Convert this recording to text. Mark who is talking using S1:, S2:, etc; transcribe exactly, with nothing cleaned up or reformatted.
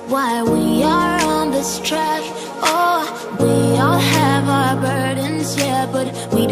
S1: why we are on this track. Oh, we all have our burdens, yeah, but we